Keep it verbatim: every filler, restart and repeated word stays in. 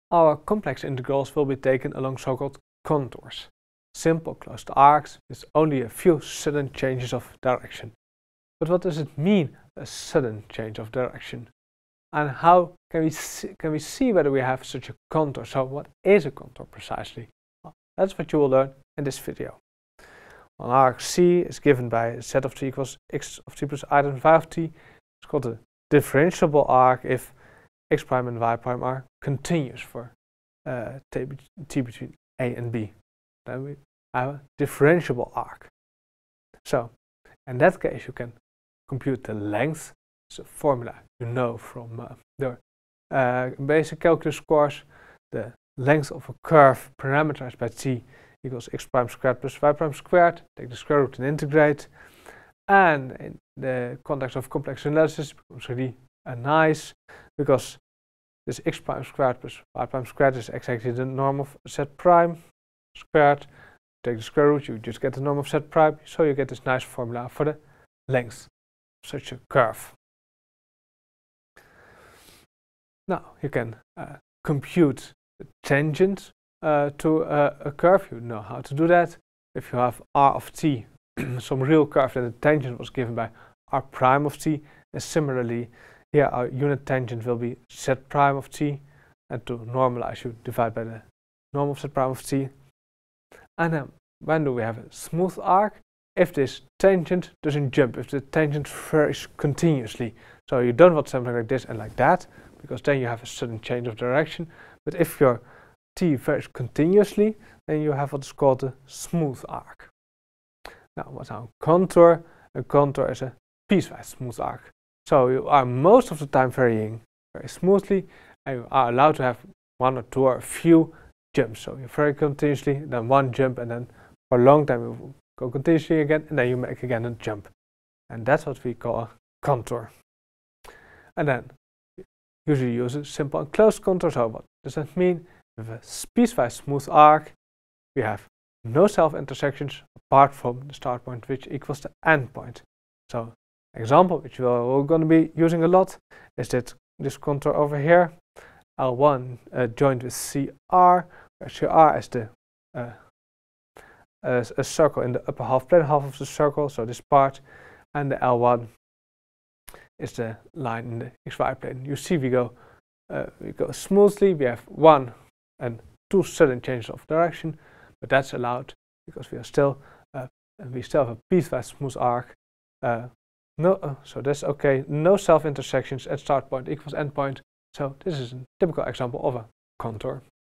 Our complex integrals will be taken along so-called contours, simple closed arcs with only a few sudden changes of direction. But what does it mean, a sudden change of direction? And how can we see, can we see whether we have such a contour? So what is a contour precisely? Well, that's what you will learn in this video. An arc C is given by z of t equals x of t plus I times y of t. It's called a differentiable arc if x prime and y prime are continuous for uh, t, t between a and b. Then we have a differentiable arc. So in that case you can compute the length. It's a formula you know from uh, the uh, basic calculus course. The length of a curve parameterized by t equals x prime squared plus y prime squared. Take the square root and integrate. And in the context of complex analysis, it becomes really uh, nice because this x prime squared plus y prime squared is exactly the norm of z prime squared. Take the square root, you just get the norm of z prime. So you get this nice formula for the length of such a curve. Now you can uh, compute the tangent uh, to uh, a curve. You know how to do that. If you have r of t, some real curve, then the tangent was given by r prime of t. And similarly, here our unit tangent will be z prime of t. And to normalize, you divide by the norm of z prime of t. And then when do we have a smooth arc? If this tangent doesn't jump, if the tangent varies continuously. So you don't want something like this and like that, because then you have a sudden change of direction. But if your t varies continuously, then you have what is called a smooth arc. Now, what's our contour? A contour is a piecewise smooth arc. So you are most of the time varying very smoothly, and you are allowed to have one or two or a few jumps. So you vary continuously, then one jump, and then for a long time you go continuously again, and then you make again a jump. And that's what we call a contour. And then usually use a simple and closed contour. So what does that mean? With a piecewise smooth arc, we have no self-intersections apart from the start point, which equals the end point. So example, which we're going to be using a lot, is that this contour over here, L one uh, joined with C R, where C R is the uh, a, a circle in the upper half plane, half of the circle, so this part, and the L one is the line in the xy plane. You see, we go uh, we go smoothly. We have one and two sudden changes of direction, but that's allowed because we are still uh, and we still have a piecewise smooth arc. Uh, no, uh, so that's okay. No self-intersections at start point equals end point. So this is a typical example of a contour.